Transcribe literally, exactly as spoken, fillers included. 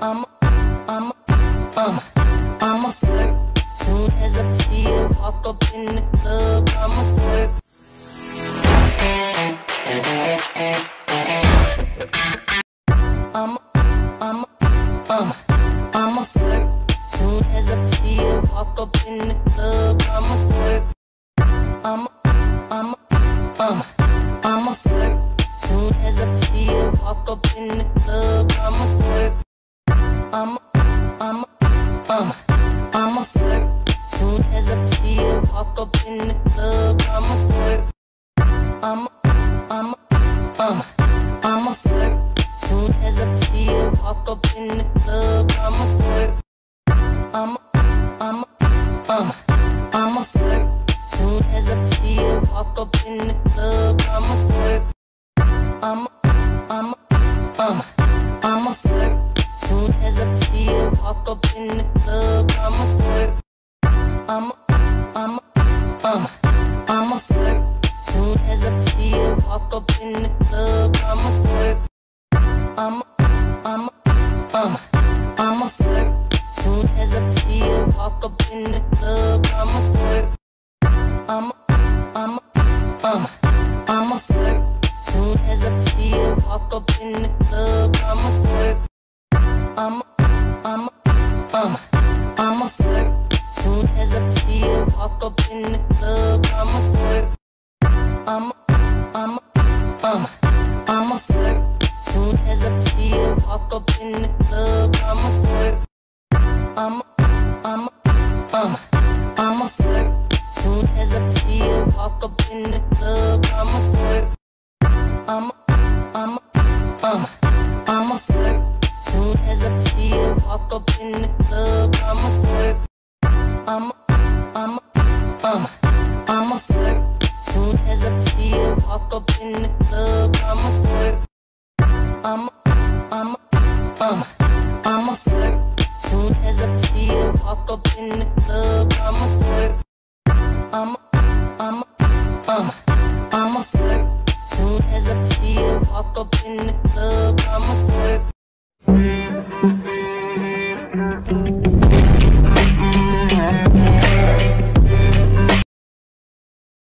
I'm a, I'm a, uh, I'm a flirt. Soon as I see you walk up in the club, I'm a flirt. I'm a, I'm a, uh, I'm a flirt. Soon as I see you walk up in the club, I'm a flirt. I'm a, I'm a, uh, I'm a flirt. Soon as I see you walk up in the club, I'm a flirt. I'm a, I'm a, uh, I'm a flirt. Soon as I see you walk up in the club, I'm a flirt. I'm a, I'm a, uh, I'm a flirt. Soon as I see you walk up in the club, I'm a flirt. I'm a, I'm a, uh, I'm a flirt. Soon as I see you walk up in the club, I'm a flirt. I'm a, I'm a, uh, I'm a flirt. Soon as I see you walk up in the club, I'm a flirt. I'm a, I'm a, uh, I'm a flirt. Soon as I see you walk up in the club, I'm a flirt. I'm a, I'm a, uh, I'm a flirt. Soon as I see you walk up in the club, I'm a flirt. I'm a, I'm a, uh, I'm a flirt. Soon as I see you walk up in the club, I'm a flirt. I'm a, I'm a, uh, I'm a flirt. Soon as I see you walk up in the club, I'm a flirt. I'm a, I'm a, uh, I'm a flirt. Soon as I see you walk up in the club, I'm a flirt. I'm a, I'm a, uh, I'm a flirt. Soon as I see you walk up in the club, I'm a flirt. I'm a, I'm a, uh, I'm a flirt. Soon as I see you walk up in the club, I'm a flirt. I'm a, I'm a, uh, I'm a flirt. Soon as I see you walk up in the club, I'm a flirt. I'm a, I'm a, uh, I'm a flirt. Soon as I see you walk up in the club, I'm a flirt. I'm a, I'm a, uh, I'm a flirt. Soon as I see you walk up in the club, I'm a flirt.